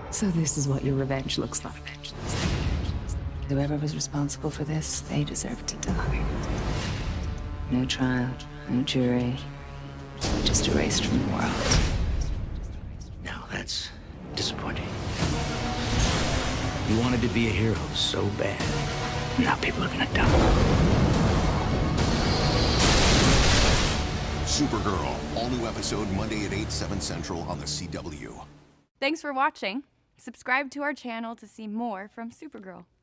So this is what your revenge looks like. Whoever was responsible for this, they deserve to die. No trial, no jury, just erased from the world. Now that's disappointing. You wanted to be a hero so bad. Now people are gonna die. Supergirl, all new episode Monday at 8, 7 Central on the CW. Thanks for watching. Subscribe to our channel to see more from Supergirl.